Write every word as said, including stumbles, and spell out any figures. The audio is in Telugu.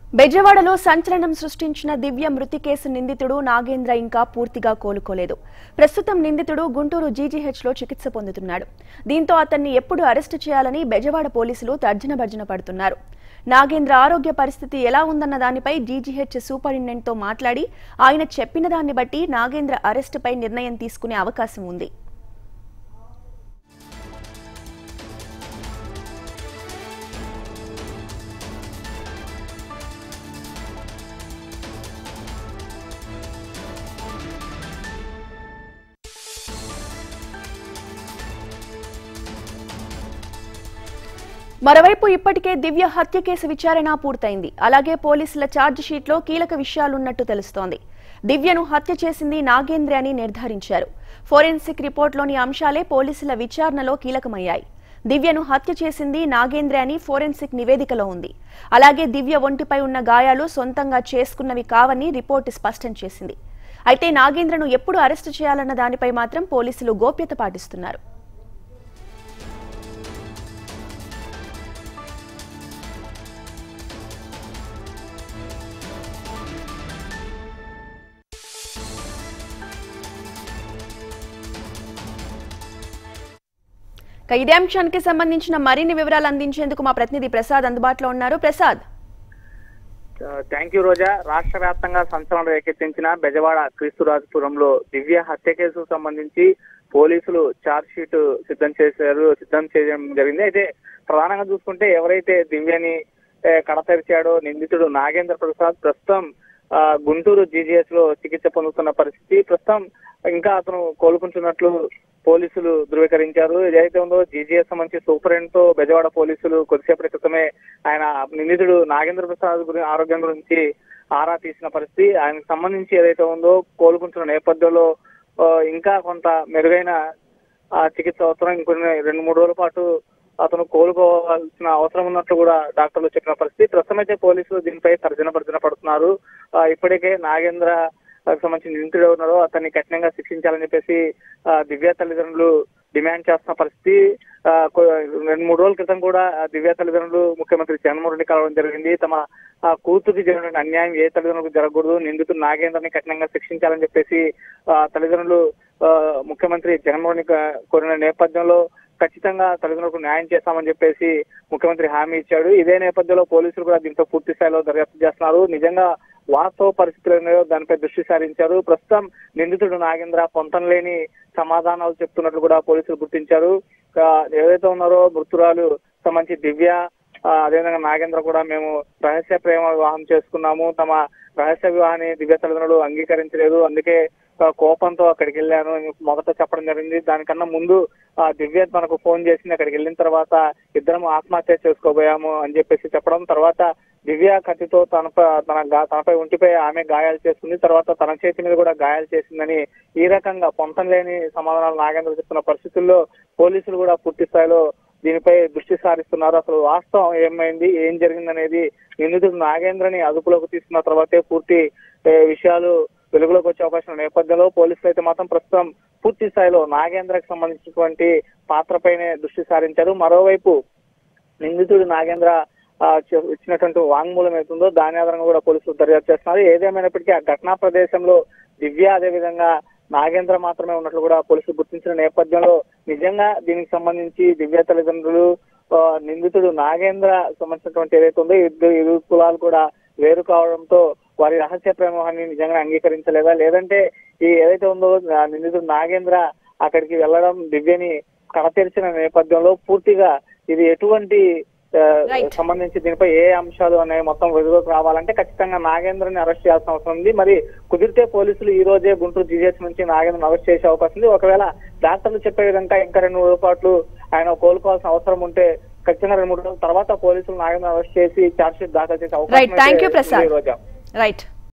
విజయవాడలో సంచలనం సృష్టించిన దివ్య మృతి కేసు నిందితుడు నాగేంద్ర ఇంకా పూర్తిగా కోలుకోలేదు. ప్రస్తుతం నిందితుడు గుంటూరు జీజీహెచ్ లో చికిత్స పొందుతున్నాడు. దీంతో అతన్ని ఎప్పుడు అరెస్టు చేయాలని విజయవాడ పోలీసులు తర్జన భర్జన పడుతున్నారు. నాగేంద్ర ఆరోగ్య పరిస్థితి ఎలా ఉందన్న దానిపై జీజీహెచ్ సూపరింటెండెంట్ తో మాట్లాడి ఆయన చెప్పిన దాన్ని బట్టి నాగేంద్ర అరెస్టుపై నిర్ణయం తీసుకునే అవకాశం ఉంది. మరోవైపు ఇప్పటికే దివ్య హత్య కేసు విచారణ పూర్తయింది. అలాగే పోలీసుల ఛార్జ్ షీట్ లో కీలక విషయాలున్నట్టు తెలుస్తోంది. దివ్యను హత్య చేసింది నాగేంద్ర అని నిర్ధారించారు. ఫోరెన్సిక్ రిపోర్ట్లోని అంశాలే పోలీసుల విచారణలో కీలకమయ్యాయి. దివ్యను హత్య చేసింది నాగేంద్ర అని ఫోరెన్సిక్ నివేదికలో ఉంది. అలాగే దివ్య ఒంటిపై ఉన్న గాయాలు సొంతంగా చేసుకున్నవి కావని రిపోర్టు స్పష్టం చేసింది. అయితే నాగేంద్రను ఎప్పుడు అరెస్టు చేయాలన్న దానిపై మాత్రం పోలీసులు గోప్యత పాటిస్తున్నారు. ఇదే అంశానికి సంబంధించిన మరిన్ని వివరాలు అందించేందుకు మా ప్రతినిధి ప్రసాద్ అందుబాటులో ఉన్నారు. Prasad, thank you Roja. రాష్ట్ర వ్యాప్తంగా సంచలనం రేకెత్తించిన బెజవాడ క్రీస్తురాజపురంలో దివ్య హత్య కేసుకు సంబంధించి పోలీసులు ఛార్జ్ షీట్ సిద్ధం చేశారు సిద్ధం చేయడం జరిగింది. అయితే ప్రధానంగా చూసుకుంటే ఎవరైతే దివ్యని కడతెరిచాడో నిందితుడు నాగేంద్ర ప్రసాద్ ప్రస్తుతం గుంటూరు జీజీహెచ్ లో చికిత్స పొందుతున్న పరిస్థితి. ప్రస్తుతం ఇంకా అతను కోలుకుంటున్నట్లు పోలీసులు ధృవీకరించారు. ఏదైతే ఉందో జీజీహెచ్ సంబంధించి సూపరింటెండెంట్ తో బెజవాడ పోలీసులు కొద్దిసేపటి క్రితమే ఆయన నిందితుడు నాగేంద్ర ప్రసాద్ గురించి ఆరోగ్యం గురించి ఆరా తీసిన పరిస్థితి. ఆయనకు సంబంధించి ఏదైతే ఉందో కోలుకుంటున్న నేపథ్యంలో ఇంకా కొంత మెరుగైన చికిత్స అవసరం, ఇంకొన్ని రెండు మూడు రోజుల పాటు అతను కోలుకోవాల్సిన అవసరం ఉన్నట్లు కూడా డాక్టర్లు చెప్పిన పరిస్థితి. ప్రస్తుతం అయితే పోలీసులు దీనిపై తర్జన భర్జన పడుతున్నారు. ఇప్పటికే నాగేంద్ర సంబంధించిన నిందితుడు ఉన్నారో అతన్ని కఠినంగా శిక్షించాలని చెప్పేసి దివ్య తల్లిదండ్రులు డిమాండ్ చేస్తున్న పరిస్థితి. రెండు మూడు రోజుల క్రితం కూడా దివ్య తల్లిదండ్రులు ముఖ్యమంత్రి జగన్మోహన్ రెడ్డి కలవడం జరిగింది. తమ కూతురికి జరిగిన అన్యాయం ఏ తల్లిదండ్రులకు జరగకూడదు, నిందితుడు నాగేంద్రని కఠినంగా శిక్షించాలని చెప్పేసి తల్లిదండ్రులు ముఖ్యమంత్రి జగన్మోహన్ రెడ్డి కోరిన నేపథ్యంలో ఖచ్చితంగా తల్లిదండ్రులకు న్యాయం చేస్తామని చెప్పేసి ముఖ్యమంత్రి హామీ ఇచ్చాడు. ఇదే నేపథ్యంలో పోలీసులు కూడా దీంతో పూర్తి స్థాయిలో దర్యాప్తు చేస్తున్నారు. నిజంగా వాస్తవ పరిస్థితులు ఉన్నాయో దానిపై దృష్టి సారించారు. ప్రస్తుతం నిందితుడు నాగేంద్ర పొంతనలేని సమాధానాలు చెప్తున్నట్లు కూడా పోలీసులు గుర్తించారు. ఏదైతే ఉన్నారో మృతురాలు సంబంధించి దివ్య అదేవిధంగా నాగేంద్ర కూడా మేము రహస్య ప్రేమ వివాహం చేసుకున్నాము, తమ రహస్య వివాహాన్ని దివ్య తల్లిదండ్రులు అంగీకరించలేదు, అందుకే కోపంతో అక్కడికి వెళ్ళాను మొదట చెప్పడం జరిగింది. దానికన్నా ముందు దివ్య తనకు ఫోన్ చేసింది. అక్కడికి వెళ్ళిన తర్వాత ఇద్దరం ఆత్మహత్య చేసుకోబోయాము అని చెప్పేసి చెప్పడం, తర్వాత దివ్య కత్తితో తనపై తన తనపై ఒంటిపై ఆమె గాయాలు చేస్తుంది, తర్వాత తన చేతి మీద కూడా గాయాలు చేసిందని ఈ రకంగా పొంతం లేని సమాధానాలు నాగేంద్ర చెప్తున్న పరిస్థితుల్లో పోలీసులు కూడా పూర్తి స్థాయిలో దీనిపై దృష్టి సారిస్తున్నారు. అసలు వాస్తవం ఏమైంది, ఏం జరిగిందనేది నిందితుడు నాగేంద్రని అదుపులోకి తీసుకున్న తర్వాతే పూర్తి విషయాలు వెలుగులోకి వచ్చే అవకాశం నేపథ్యంలో పోలీసులు అయితే మాత్రం ప్రస్తుతం పూర్తి స్థాయిలో నాగేంద్రకు సంబంధించినటువంటి పాత్రపైనే దృష్టి సారించారు. మరోవైపు నిందితుడు నాగేంద్ర ఇచ్చినటువంటి వాంగ్మూలం ఏతుందో దాని ఆధారంగా కూడా పోలీసులు దర్యాప్తు చేస్తున్నారు. ఏదేమైనప్పటికీ ఆ ఘటనా ప్రదేశంలో దివ్య అదేవిధంగా నాగేంద్ర మాత్రమే ఉన్నట్లు కూడా పోలీసులు గుర్తించిన నేపథ్యంలో నిజంగా దీనికి సంబంధించి దివ్య తల్లిదండ్రులు నిందితుడు నాగేంద్ర సంబంధించినటువంటి ఏదైతే ఉందో ఇద్దరు ఇరు కులాలు కూడా వేరు కావడంతో వారి రహస్య ప్రేమాన్ని నిజంగా అంగీకరించలేదా, లేదంటే ఈ ఏదైతే ఉందో నిందితుడు నాగేంద్ర అక్కడికి వెళ్లడం దివ్యని కడతెరిచిన నేపథ్యంలో పూర్తిగా ఇది ఎటువంటి సంబంధించి దీనిపై ఏ అంశాలు అనేవి మొత్తం వెలుగులోకి రావాలంటే ఖచ్చితంగా నాగేంద్రని అరెస్ట్ చేయాల్సిన అవసరం ఉంది. మరి కుదిరితే పోలీసులు ఈ రోజే గుంటూరు జీజీహెచ్ నుంచి నాగేంద్రని అరెస్ట్ చేసే అవకాశం ఉంది. ఒకవేళ డాక్టర్లు చెప్పే విధంగా ఇంకా రెండు మూడు పాటు ఆయన కోలుకోవాల్సిన అవసరం ఉంటే ఖచ్చితంగా రెండు మూడు రోజుల తర్వాత పోలీసులు నాగేంద్ర అరెస్ట్ చేసి ఛార్జ్ షీట్ దాఖలు చేసే అవకాశం ఉంది. రైట్.